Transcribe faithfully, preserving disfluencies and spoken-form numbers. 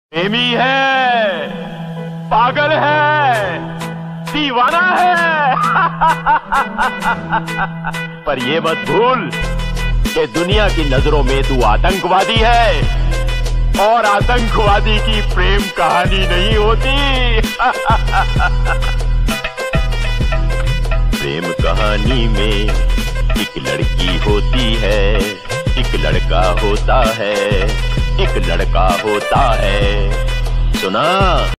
प्रेमी है, पागल है, दीवाना है। पर ये मत भूल कि दुनिया की नजरों में तू आतंकवादी है और आतंकवादी की प्रेम कहानी नहीं होती। प्रेम कहानी में एक लड़की होती है, एक लड़का होता है, एक लड़का होता है। सुना?